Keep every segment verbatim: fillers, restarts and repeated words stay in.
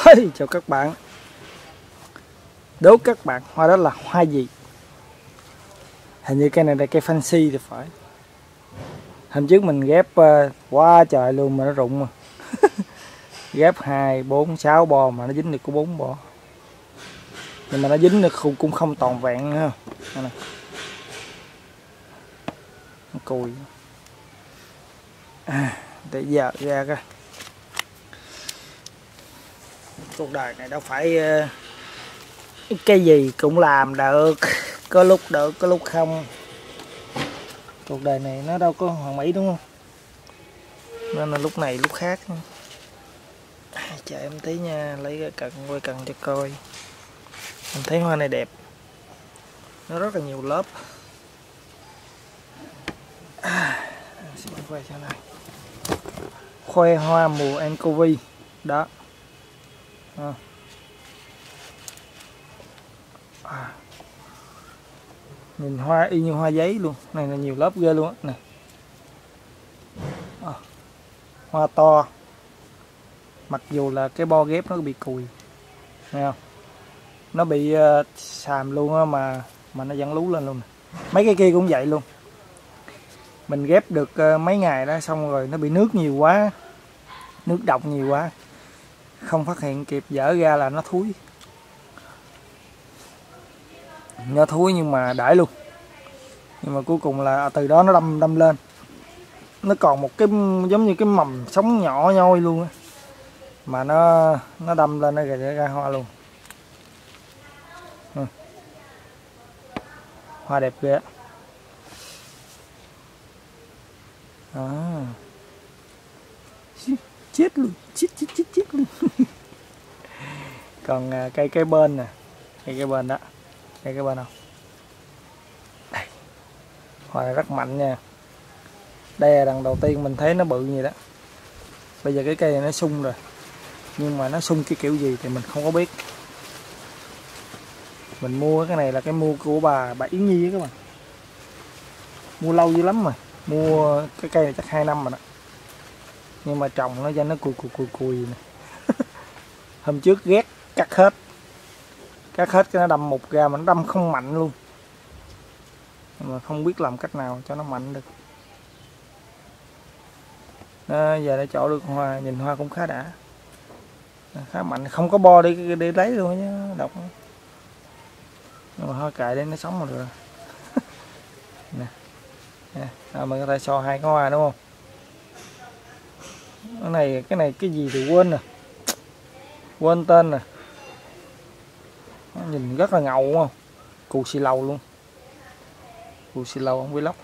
Hey, chào các bạn. Đố các bạn hoa đó là hoa gì? Hình như cây này là cây fancy thì phải. Hôm trước mình ghép uh, quá trời luôn mà nó rụng mà. Ghép hai, bốn, sáu bo mà nó dính được có bốn bo. Nhưng mà nó dính được cũng, cũng không toàn vẹn nữa. Này. Nó cùi. À, để giờ ra coi. Cuộc đời này đâu phải uh, cái gì cũng làm được, có lúc được có lúc không. Cuộc đời này nó đâu có hoàn mỹ đúng không, nên là lúc này lúc khác. À, chờ em tí nha, lấy cái cần quay cần cho coi. Mình thấy hoa này đẹp, nó rất là nhiều lớp. À, xin quay cho này, khoe hoa mùa Anchovy đó. À. À. Nhìn hoa y như hoa giấy luôn, này là nhiều lớp ghê luôn á nè. À. Hoa to, mặc dù là cái bo ghép nó bị cùi, thấy không? Nó bị uh, xàm luôn á, mà mà nó vẫn lú lên luôn. Mấy cái kia cũng vậy luôn. Mình ghép được uh, mấy ngày đó, xong rồi nó bị nước nhiều quá, nước độc nhiều quá, không phát hiện kịp, dở ra là nó thúi. Nó thúi nhưng mà đãi luôn. Nhưng mà cuối cùng là từ đó nó đâm đâm lên. Nó còn một cái giống như cái mầm sống nhỏ nhoi luôn á, mà nó nó đâm lên nó ra, ra hoa luôn. Ừ. Hoa đẹp ghê. À. Chết luôn, chết chết chết chết luôn. Còn à, cây cây bên nè, cây cây bên đó, cây cây bên không? Đây. Hoa này rất mạnh nha. Đây là lần đầu tiên mình thấy nó bự như đó. Bây giờ cái cây này nó sung rồi, nhưng mà nó sung cái kiểu gì thì mình không có biết. Mình mua cái này là cái mua của bà bà Yến Nhi các bạn. Mua lâu dữ lắm rồi, mua cái cây này chắc hai năm rồi đó. Nhưng mà trồng nó cho nó cùi cùi cùi cùi nè. Hôm trước ghét cắt hết, cắt hết cái nó đâm một ra mà nó đâm không mạnh luôn. Mà không biết làm cách nào cho nó mạnh được. Đó, giờ để chỗ được hoa, nhìn hoa cũng khá đã, khá mạnh, không có bo đi để lấy luôn nhá, độc. Nhưng mà hoa cài đây nó sống rồi được. Nè, nè. À, mình có thể so hai cái hoa đúng không? Cái này cái này cái gì thì quên rồi, quên tên nè. Nhìn rất là ngầu không? Cù xì lầu luôn, cù xì lầu không vlog.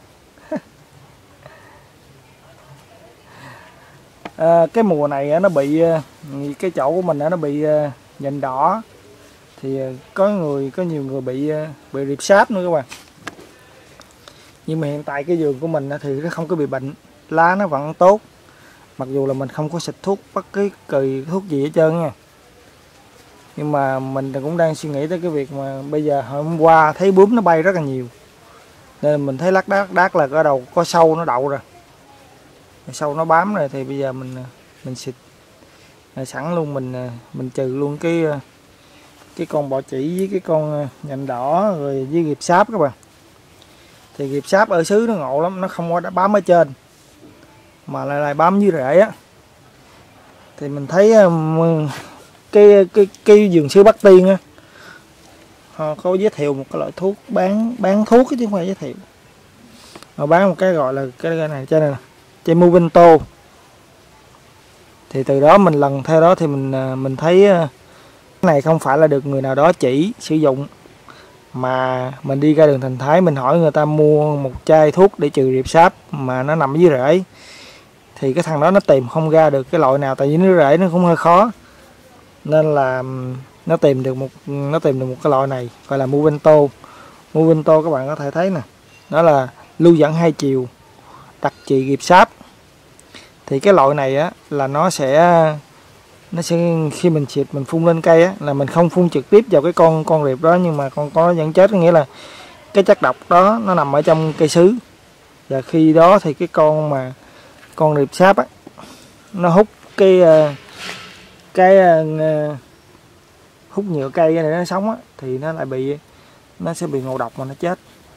À, cái mùa này nó bị cái chỗ của mình nó bị nhện đỏ, thì có người có nhiều người bị bị rệp sáp nữa các bạn. Nhưng mà hiện tại cái vườn của mình thì nó không có bị bệnh, lá nó vẫn tốt, mặc dù là mình không có xịt thuốc bất cứ kỳ thuốc gì hết trơn nha. Nhưng mà mình cũng đang suy nghĩ tới cái việc mà bây giờ hôm qua thấy bướm nó bay rất là nhiều, nên mình thấy lác đác đác là cái đầu có sâu nó đậu rồi, sâu nó bám rồi, thì bây giờ mình mình xịt sẵn luôn, mình mình trừ luôn cái cái con bọ chỉ với cái con nhện đỏ rồi với ghịp sáp các bạn. Thì ghịp sáp ở xứ nó ngộ lắm, nó không có bám ở trên mà lại lại bám dưới rễ á. Thì mình thấy cái cái cái vườn sứ Bắc Tiên á, họ có giới thiệu một cái loại thuốc bán bán thuốc chứ không phải giới thiệu, họ bán một cái gọi là cái, cái này trên này nè, chai Movento. Thì từ đó mình lần theo đó thì mình mình thấy cái này không phải là được người nào đó chỉ sử dụng, mà mình đi ra đường Thành Thái mình hỏi người ta mua một chai thuốc để trừ rệp sáp mà nó nằm dưới rễ, thì cái thằng đó nó tìm không ra được cái loại nào, tại vì nó rễ nó cũng hơi khó, nên là nó tìm được một nó tìm được một cái loại này gọi là Movento. Movento các bạn có thể thấy nè, đó là lưu dẫn hai chiều, đặc trị ghịp sáp. Thì cái loại này á là nó sẽ nó sẽ khi mình xịt mình phun lên cây á, là mình không phun trực tiếp vào cái con con rệp đó, nhưng mà con con nó vẫn chết, có nghĩa là cái chất độc đó nó nằm ở trong cây sứ, và khi đó thì cái con mà con rệp sáp á nó hút cái cái uh, hút nhựa cây này nó sống á, thì nó lại bị nó sẽ bị ngộ độc mà nó chết.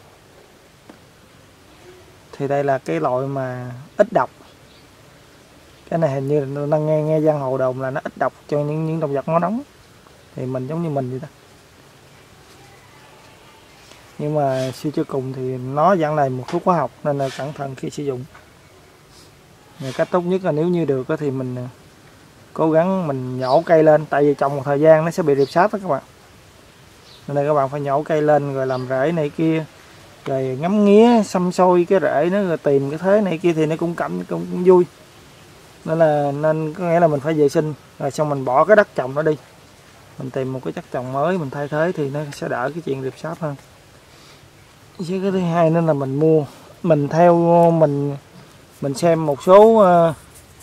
Thì đây là cái loại mà ít độc. Cái này hình như là nghe nghe giang hồ đồn là nó ít độc cho những những động vật máu nóng. Thì mình giống như mình vậy đó. Nhưng mà suy cho cùng thì nó vẫn là một thuốc hóa học nên là cẩn thận khi sử dụng. Và cách tốt nhất là nếu như được thì mình cố gắng mình nhổ cây lên, tại vì trồng một thời gian nó sẽ bị rệp sát đó các bạn. Nên là các bạn phải nhổ cây lên rồi làm rễ này kia, rồi ngắm nghía xăm xôi cái rễ nó, rồi tìm cái thế này kia thì nó cũng cảm cũng, cũng vui. Nên là nên có nghĩa là mình phải vệ sinh rồi xong mình bỏ cái đất trồng nó đi, mình tìm một cái chất trồng mới mình thay thế thì nó sẽ đỡ cái chuyện rệp sát hơn. Chứ cái thứ hai nữa là mình mua mình theo mình mình xem một số uh,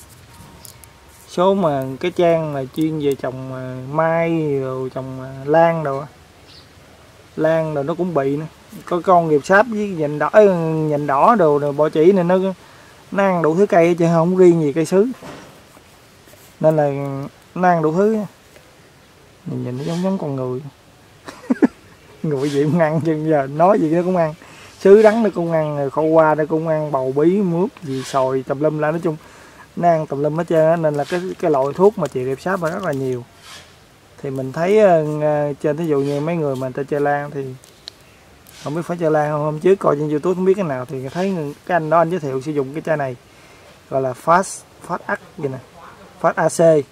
số mà cái trang là chuyên về trồng uh, mai rồi trồng uh, lan đồ lan rồi nó cũng bị nữa. Có con rệp sát với nhành đỏ nhành đỏ đồ rồi bọ chỉ này nó nó ăn đủ thứ cây chứ không riêng gì cây sứ, nên là nó ăn đủ thứ. Nhìn, nhìn nó giống giống con người. Người gì cũng ăn chứ giờ nói gì nó cũng ăn, sứ đắng nó cũng ăn, rồi khổ qua nó cũng ăn, bầu bí mướp gì sồi tùm lum la, nói chung nó ăn tùm lum hết trơn. Nên là cái cái loại thuốc mà trị rệp sát mà rất là nhiều. Thì mình thấy uh, trên ví dụ như mấy người mà người ta chơi lan thì không biết phải chơi lan không, hôm trước coi trên YouTube không biết cái nào thì thấy cái anh đó anh giới thiệu sử dụng cái chai này gọi là Fast Fast Act gì nè, Fast a xê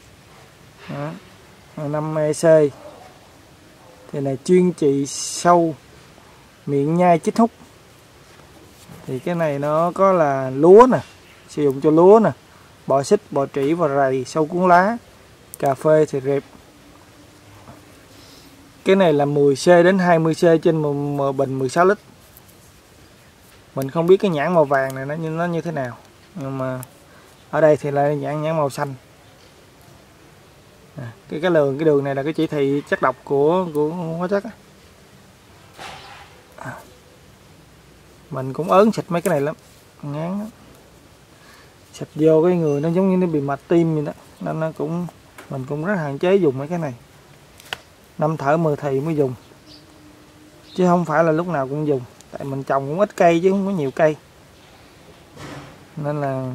năm e xê. Thì này chuyên trị sâu miệng nhai chích hút. Thì cái này nó có là lúa nè, sử dụng cho lúa nè, bọ xích, bọ trĩ và rầy, sâu cuốn lá, cà phê thì rệp. Cái này là mười xê đến hai mươi xê trên một, một bình mười sáu lít. Mình không biết cái nhãn màu vàng này nó như nó như thế nào, nhưng mà ở đây thì là nhãn nhãn màu xanh. À, cái cái đường cái đường này là cái chỉ thị chất độc của của hóa chất. À, mình cũng ớn xịt mấy cái này lắm, ngán lắm. Xịt vô cái người nó giống như nó bị mạch tim vậy đó, nên nó cũng mình cũng rất hạn chế dùng mấy cái này. Năm thở mười thì mới dùng, chứ không phải là lúc nào cũng dùng. Tại mình trồng cũng ít cây chứ không có nhiều cây, nên là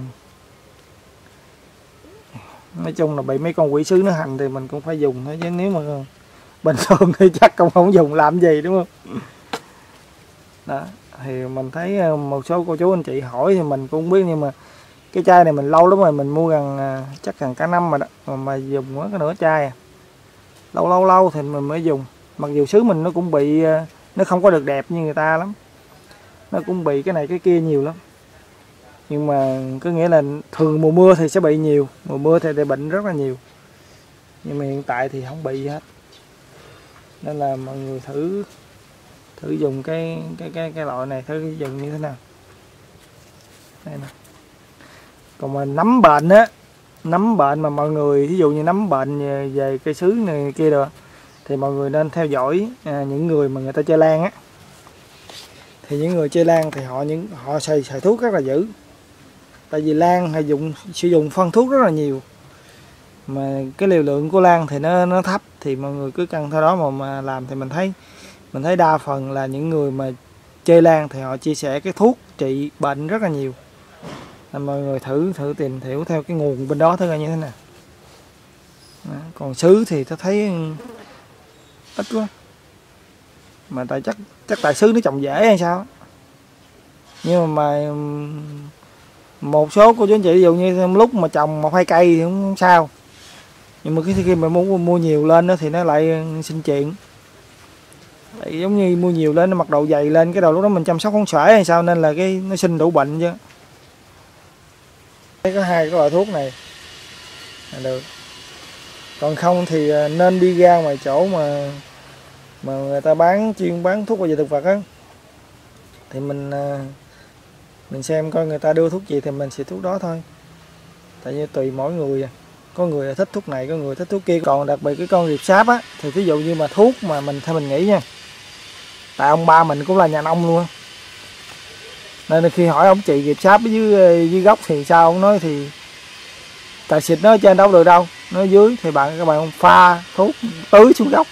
nói chung là bị mấy con quỷ sứ nó hành thì mình cũng phải dùng thôi, chứ nếu mà bình thường thì chắc cũng không dùng làm gì, đúng không? Đó thì mình thấy một số cô chú anh chị hỏi thì mình cũng không biết, nhưng mà cái chai này mình lâu lắm rồi, mình mua gần chắc gần cả năm rồi đó mà, mà dùng có cái nửa chai à. Lâu lâu lâu thì mình mới dùng, mặc dù sứ mình nó cũng bị, nó không có được đẹp như người ta lắm, nó cũng bị cái này cái kia nhiều lắm. Nhưng mà có nghĩa là thường mùa mưa thì sẽ bị nhiều, mùa mưa thì, thì bệnh rất là nhiều, nhưng mà hiện tại thì không bị gì hết. Nên là mọi người thử thử dùng cái cái cái cái loại này thử dùng như thế nào. Đây nè. Còn mà nấm bệnh á, nấm bệnh mà mọi người ví dụ như nấm bệnh về, về cây sứ này kia rồi thì mọi người nên theo dõi à, những người mà người ta chơi lan á. Thì những người chơi lan thì họ những họ xài xài thuốc rất là dữ. Tại vì lan hay dùng sử dụng phân thuốc rất là nhiều, mà cái liều lượng của lan thì nó nó thấp, thì mọi người cứ cân theo đó mà mà làm. Thì mình thấy mình thấy đa phần là những người mà chơi lan thì họ chia sẻ cái thuốc trị bệnh rất là nhiều. Nên mọi người thử thử tìm hiểu theo cái nguồn bên đó thử coi như thế nào. Đó. Còn sứ thì tôi thấy ít quá, mà tại chắc chắc tại sứ nó trồng dễ hay sao. Nhưng mà, mà một số cô chú anh chị ví dụ như lúc mà trồng một hai cây thì không sao, nhưng mà khi mà muốn mua nhiều lên đó thì nó lại sinh chuyện. Tại giống như mua nhiều lên nó mặc đầu dày lên, cái đầu lúc đó mình chăm sóc không xuể hay sao, nên là cái nó sinh đủ bệnh chứ. Có hai cái loại thuốc này là được, còn không thì nên đi ra ngoài chỗ mà mà người ta bán chuyên bán thuốc bảo vệ thực vật á, thì mình mình xem coi người ta đưa thuốc gì thì mình xịt thuốc đó thôi. Tại vì tùy mỗi người, có người thích thuốc này, có người thích thuốc kia. Còn đặc biệt cái con rệp sáp á, thì ví dụ như mà thuốc mà mình theo mình nghĩ nha, tại ông ba mình cũng là nhà nông luôn, nên khi hỏi ông chị rệp sáp dưới dưới gốc thì sao, ông nói thì tại xịt nó ở trên đâu được đâu, nó ở dưới thì bạn các bạn pha thuốc tưới xuống gốc.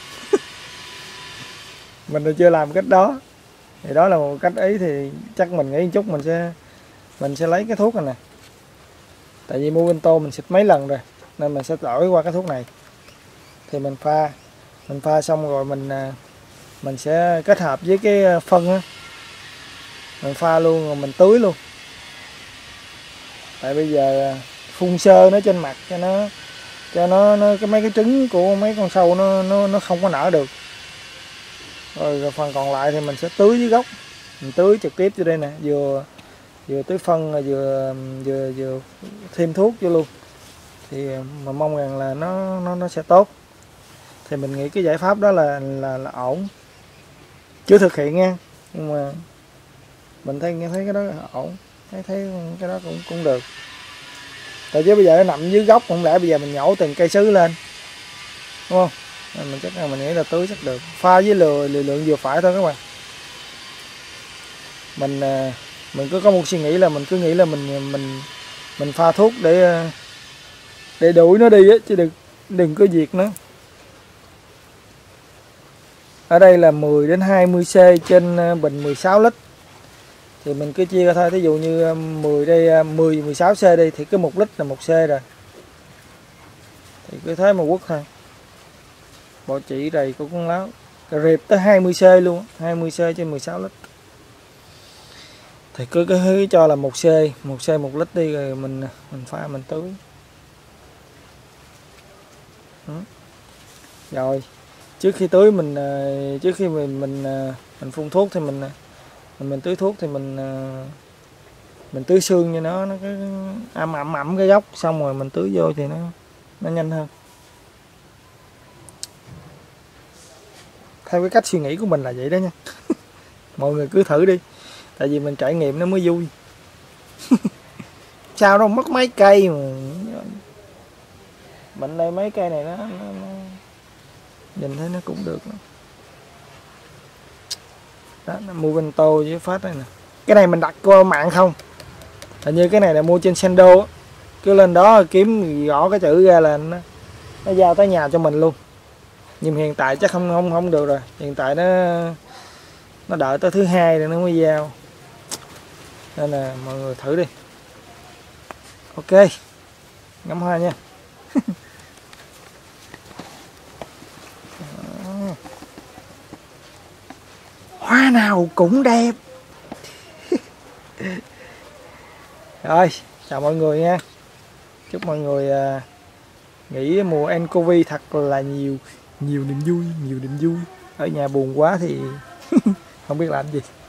Mình thì chưa làm cách đó, thì đó là một cách ý, thì chắc mình nghĩ một chút mình sẽ mình sẽ lấy cái thuốc này nè, tại vì mua bên tô mình xịt mấy lần rồi nên mình sẽ đổi qua cái thuốc này. Thì mình pha mình pha xong rồi mình mình sẽ kết hợp với cái phân á, mình pha luôn rồi mình tưới luôn. Tại bây giờ phun sơ nó trên mặt cho nó cho nó, nó cái mấy cái trứng của mấy con sâu nó nó nó không có nở được. Rồi, rồi phần còn lại thì mình sẽ tưới dưới gốc, mình tưới trực tiếp vô đây nè, vừa vừa tưới phân vừa vừa vừa thêm thuốc vô luôn, thì mà mong rằng là nó nó nó sẽ tốt. Thì mình nghĩ cái giải pháp đó là là, là ổn, chưa thực hiện nha, nhưng mà mình thấy nghe thấy cái đó ổn, thấy thấy cái đó cũng cũng được. Tại chứ bây giờ nó nằm dưới gốc, không lẽ bây giờ mình nhổ từng cây sứ lên, đúng không? Nên mình chắc là mình nghĩ là tưới chắc được, pha với lừa liều lượng vừa phải thôi các bạn. Mình mình cứ có một suy nghĩ là mình cứ nghĩ là mình mình mình pha thuốc để để đuổi nó đi á, chứ đừng đừng có diệt nó. Ở đây là mười đến hai mươi xê trên bình mười sáu lít, thì mình cứ chia ra thôi. Thí dụ như mười đây, mười mười sáu xê đi, thì cứ một lít là một xê rồi, thì cứ thế mà quất thôi. Bộ chỉ đầy của con láo rệp tới hai mươi xê luôn, hai mươi xê trên mười sáu lít, thì cứ cứ cho là một xê, một xê một lít đi, rồi mình mình pha mình tưới. Rồi trước khi tưới mình trước khi mình mình mình phun thuốc thì mình mình, mình tưới thuốc thì mình mình tưới xương cho nó nó cái ẩm ẩm ẩm cái gốc, xong rồi mình tưới vô thì nó nó nhanh hơn. Theo cái cách suy nghĩ của mình là vậy đó nha. Mọi người cứ thử đi, tại vì mình trải nghiệm nó mới vui. Sao đâu mất mấy cây mà bệnh đây, mấy cây này nó, nó, nó nhìn thấy nó cũng được đó. Đó, nó mua bên tô với phát đây nè. Cái này mình đặt qua mạng không, hình như cái này là mua trên Sendo á, cứ lên đó kiếm gõ cái chữ ra là nó, nó giao tới nhà cho mình luôn. Nhưng hiện tại chắc không không không được rồi, hiện tại nó nó đợi tới thứ hai rồi nó mới giao, nên là mọi người thử đi. Ok, ngắm hoa nha. Hoa nào cũng đẹp. Rồi, chào mọi người nha. Chúc mọi người uh, nghỉ mùa nCoV thật là nhiều nhiều niềm vui, nhiều niềm vui. Ở nhà buồn quá thì không biết làm gì.